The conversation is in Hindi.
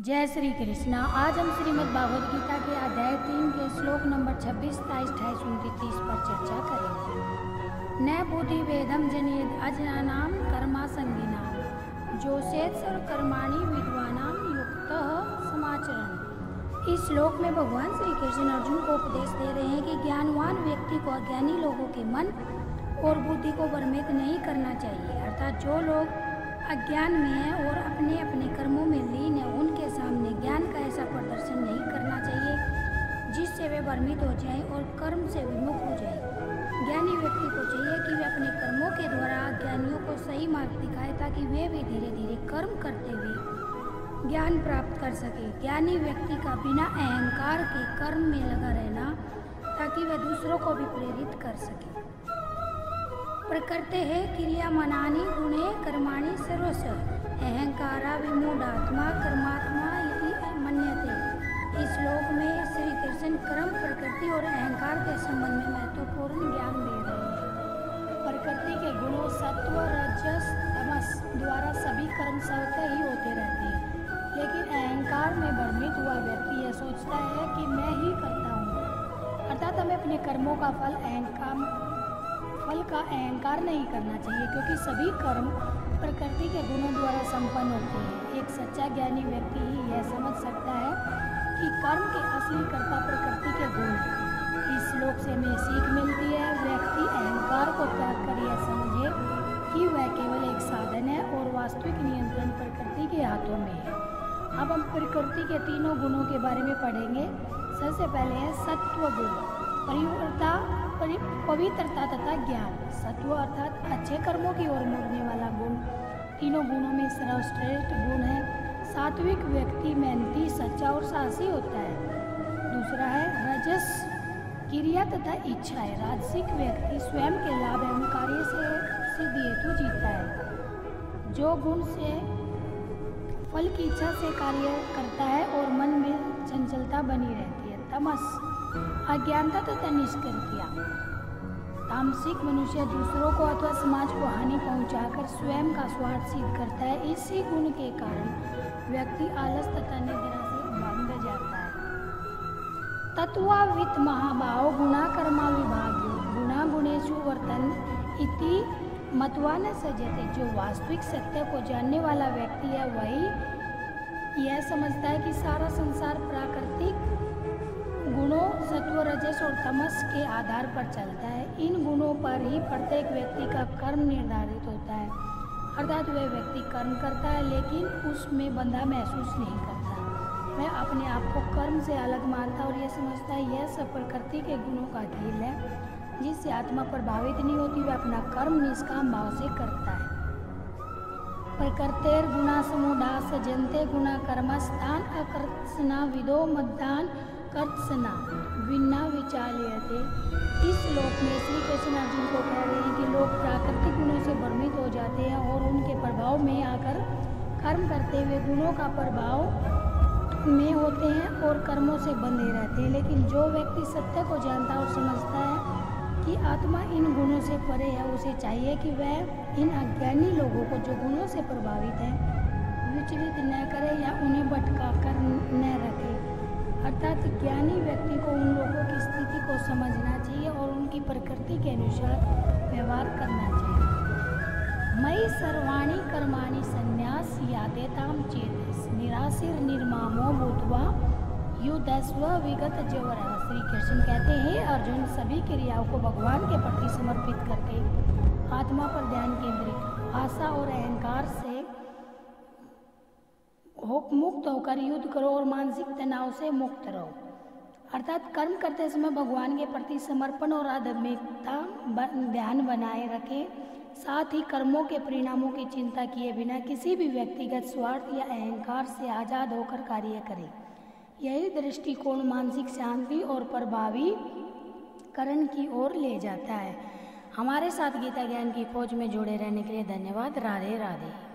जय श्री कृष्णा। आज हम श्रीमद् भागवत गीता के अध्याय 3 के श्लोक नंबर 26, 27, 28, 29 पर चर्चा करेंगे। न बुद्धि भेदम जनेद अजनानाम कर्मासंगिनाम जोषेत सर्व कर्माणि विद्वानाम युक्तः समाचरण। इस श्लोक में भगवान श्री कृष्ण अर्जुन को उपदेश दे रहे हैं कि ज्ञानवान व्यक्ति को अज्ञानी लोगों के मन और बुद्धि को भ्रमित नहीं करना चाहिए। अर्थात जो लोग अज्ञान में है और अपने अपने कर्मों में लीन है, उनके सामने ज्ञान का ऐसा प्रदर्शन नहीं करना चाहिए जिससे वे भ्रमित हो जाएं और कर्म से विमुख हो जाएं। ज्ञानी व्यक्ति को चाहिए कि वे अपने कर्मों के द्वारा अज्ञानियों को सही मार्ग दिखाए ताकि वे भी धीरे धीरे कर्म करते हुए ज्ञान प्राप्त कर सके। ज्ञानी व्यक्ति का बिना अहंकार के कर्म में लगा रहना ताकि वे दूसरों को भी प्रेरित कर सके। प्रकृते है क्रियामनानि गुणे कर्माणि सर्वश अहंकारा विमूढ़ात्मा कर्मात्मा इति मन्यते। इस श्लोक में श्री कृष्ण कर्म, प्रकृति और अहंकार के संबंध में महत्वपूर्ण ज्ञान दे रहे हैं। प्रकृति के गुणों सत्व, रजस, तमस द्वारा सभी कर्म स्वतः ही होते रहते हैं, लेकिन अहंकार में भ्रमित हुआ व्यक्ति यह सोचता है कि मैं ही करता हूँ। अर्थात हमें अपने कर्मों का फल का अहंकार नहीं करना चाहिए, क्योंकि सभी कर्म प्रकृति के गुणों द्वारा संपन्न होते हैं। एक सच्चा ज्ञानी व्यक्ति ही यह समझ सकता है कि कर्म के असली कर्ता प्रकृति के गुण हैं। इस श्लोक से हमें सीख मिलती है, व्यक्ति अहंकार को त्याग कर यह समझे कि वह केवल एक साधन है और वास्तविक नियंत्रण प्रकृति के हाथों में है। अब हम प्रकृति के तीनों गुणों के बारे में पढ़ेंगे। सबसे पहले है सत्व गुण, पवित्रता तथा ज्ञान। सत्व अर्थात अच्छे कर्मों की ओर मुड़ने वाला गुण। तीनों गुणों में सर्वश्रेष्ठ गुण है। सात्विक व्यक्ति मेहनती, सच्चा और साहसी होता है। दूसरा है रजस, क्रिया तथा इच्छा है। राजसिक व्यक्ति स्वयं के लाभ एवं कार्य से सिद्धि हेतु जीता है। जो गुण से फल की इच्छा से कार्य करता है और मन में चंचलता बनी रहती है। तमस, अज्ञानता तथा निष्क्रियता। तामसिक मनुष्य दूसरों को अथवा समाज को हानि पहुंचाकर स्वयं का स्वार्थ सिद्ध करता है। इसी गुण के कारण व्यक्ति आलस तथा निद्रा से बंध जाता है। तत्वावित महाभाव गुणा कर्मा विभाग्यो गुणा गुणेषु वर्तन इति मत्वा न सजते। जो वास्तविक सत्य को जानने वाला व्यक्ति है वही यह समझता है कि सारा संसार प्राकृतिक गुणों सत्व, रजस और तमस के आधार पर चलता है। इन गुणों पर ही प्रत्येक व्यक्ति का कर्म निर्धारित होता है। अर्थात वह व्यक्ति कर्म करता है लेकिन उसमें बंधा महसूस नहीं करता। वह अपने आप को कर्म से अलग मानता और यह समझता है यह सब प्रकृति के गुणों का खेल है जिससे आत्मा प्रभावित नहीं होती। वह अपना कर्म निष्काम भाव से करता है। प्रकृतेर गुणा समुढ़ा सजन्ते गुणा कर्मस्तान अकर्षणा विदो मद्दान कर्षणा विना विचाल्यते। इस श्लोक में श्री कृष्ण अर्जुन को कह रहे हैं कि लोग प्राकृतिक गुणों से भ्रमित हो जाते हैं और उनके प्रभाव में आकर कर्म करते हुए गुणों का प्रभाव में होते हैं और कर्मों से बंधे रहते हैं। लेकिन जो व्यक्ति सत्य को जानता और समझता है कि आत्मा इन गुणों से परे है, उसे चाहिए कि वह इन अज्ञानी लोगों को जो गुणों से प्रभावित हैं विचलित न करे या उन्हें भटका कर न रखे। अर्थात ज्ञानी व्यक्ति को उन लोगों की स्थिति को समझना चाहिए और उनकी प्रकृति के अनुसार व्यवहार करना चाहिए। मयि सर्वाणि कर्माणि संन्यास यादेताम चेतस निराशीर निर्मामो भूत्वा युद्धस्व विगत जवरः। श्री कृष्ण कहते हैं अर्जुन, सभी क्रियाओं को भगवान के प्रति समर्पित करके आत्मा पर ध्यान केंद्रित, आशा और अहंकार से मुक्त होकर युद्ध करो और मानसिक तनाव से मुक्त रहो। अर्थात कर्म करते समय भगवान के प्रति समर्पण और आध्यात्मिकता ध्यान बनाए रखें। साथ ही कर्मों के परिणामों की चिंता किए बिना किसी भी व्यक्तिगत स्वार्थ या अहंकार से आज़ाद होकर कार्य करें। यही दृष्टिकोण मानसिक शांति और प्रभावीकरण की ओर ले जाता है। हमारे साथ गीता ज्ञान की खोज में जुड़े रहने के लिए धन्यवाद। राधे राधे।